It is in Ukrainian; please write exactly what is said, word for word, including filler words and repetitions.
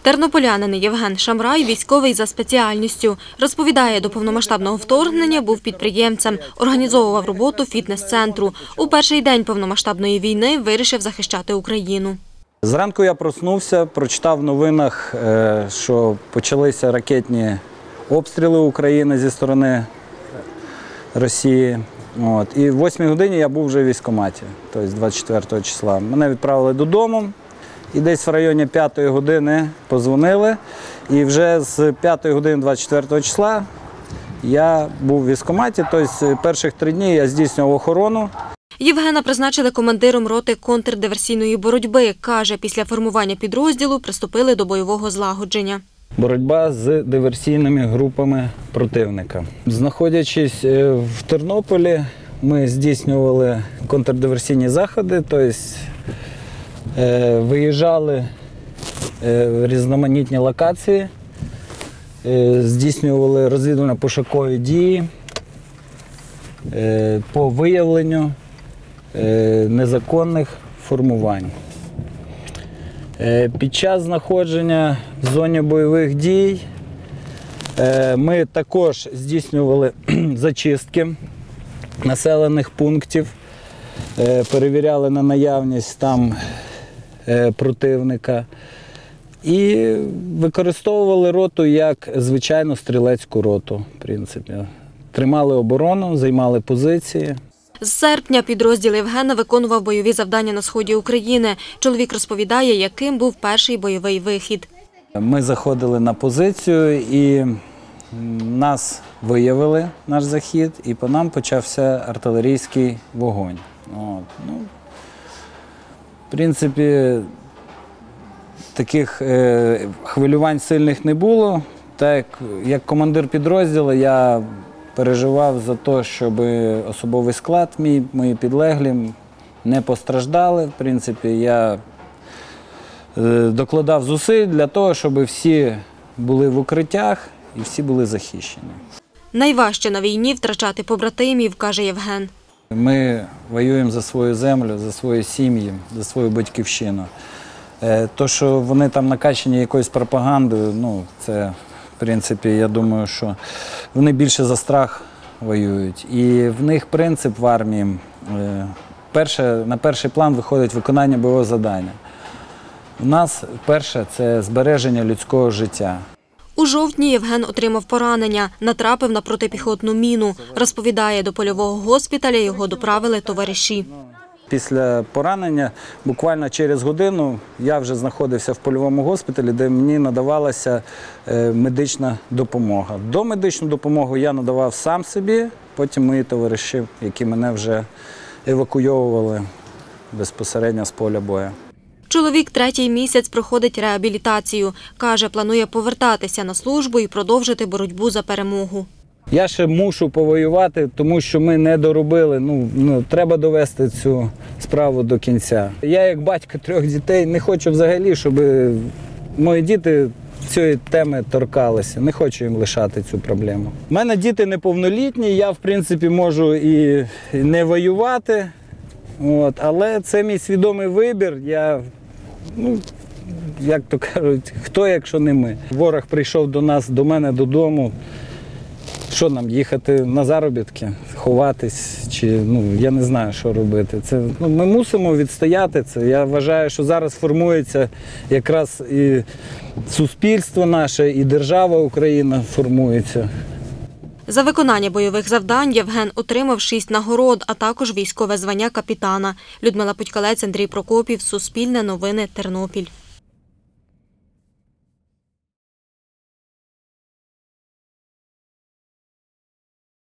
Тернополянин Євген Шамрай – військовий за спеціальністю. Розповідає, до повномасштабного вторгнення був підприємцем, організовував роботу фітнес-центру. У перший день повномасштабної війни вирішив захищати Україну. Зранку я проснувся, прочитав в новинах, що почалися ракетні обстріли України зі сторони Росії. От. І в восьмій годині я був вже в військкоматі, тобто двадцять четвертого числа. Мене відправили додому. І десь в районі п'ятої години подзвонили, і вже з п'ятої години двадцять четвертого числа я був в військкоматі, тобто перших три дні я здійснював охорону. Євгена призначили командиром роти контрдиверсійної боротьби. Каже, після формування підрозділу приступили до бойового злагодження. Боротьба з диверсійними групами противника. Знаходячись в Тернополі, ми здійснювали контрдиверсійні заходи, тобто виїжджали в різноманітні локації, здійснювали розвідувально-пошукові дії по виявленню незаконних формувань. Під час знаходження в зоні бойових дій ми також здійснювали зачистки населених пунктів, перевіряли на наявність там противника і використовували роту як звичайну стрілецьку роту, в принципі. Тримали оборону, займали позиції. З серпня підрозділ Євгена виконував бойові завдання на сході України. Чоловік розповідає, яким був перший бойовий вихід. Ми заходили на позицію і нас виявили, наш захід, і по нам почався артилерійський вогонь. От. Ну, в принципі, таких е, хвилювань сильних не було. Так, як командир підрозділу я переживав за те, щоб особовий склад мій, мої підлеглі не постраждали. В принципі, я е, докладав зусиль для того, щоб всі були в укриттях і всі були захищені. Найважче на війні втрачати побратимів, каже Євген. Ми воюємо за свою землю, за свої сім'ї, за свою батьківщину. То, що вони там накачані якоюсь пропагандою, ну, це, в принципі, я думаю, що вони більше за страх воюють. І в них принцип в армії, перше, на перший план виходить виконання бойового завдання. У нас перше – це збереження людського життя. У жовтні Євген отримав поранення, натрапив на протипіхотну міну. Розповідає, до польового госпіталя його доправили товариші. Після поранення, буквально через годину, я вже знаходився в польовому госпіталі, де мені надавалася медична допомога. До медичну допомогу я надавав сам собі, потім мої товариші, які мене вже евакуйовували безпосередньо з поля бою. Чоловік третій місяць проходить реабілітацію. Каже, планує повертатися на службу і продовжити боротьбу за перемогу. Я ще мушу повоювати, тому що ми не доробили. Ну, ну, треба довести цю справу до кінця. Я, як батько трьох дітей, не хочу взагалі, щоб мої діти цієї теми торкалися. Не хочу їм лишати цю проблему. У мене діти неповнолітні, я, в принципі, можу і не воювати. От, але це мій свідомий вибір. Я, ну, як то кажуть, хто, якщо не ми. Ворог прийшов до нас, до мене додому. Що нам, їхати на заробітки, ховатись, чи, ну, я не знаю, що робити. Це, ну, ми мусимо відстояти це. Я вважаю, що зараз формується якраз і суспільство наше, і держава Україна формується. За виконання бойових завдань Євген отримав шість нагород, а також військове звання капітана. Людмила Путькалець, Андрій Прокопів, Суспільне новини, Тернопіль.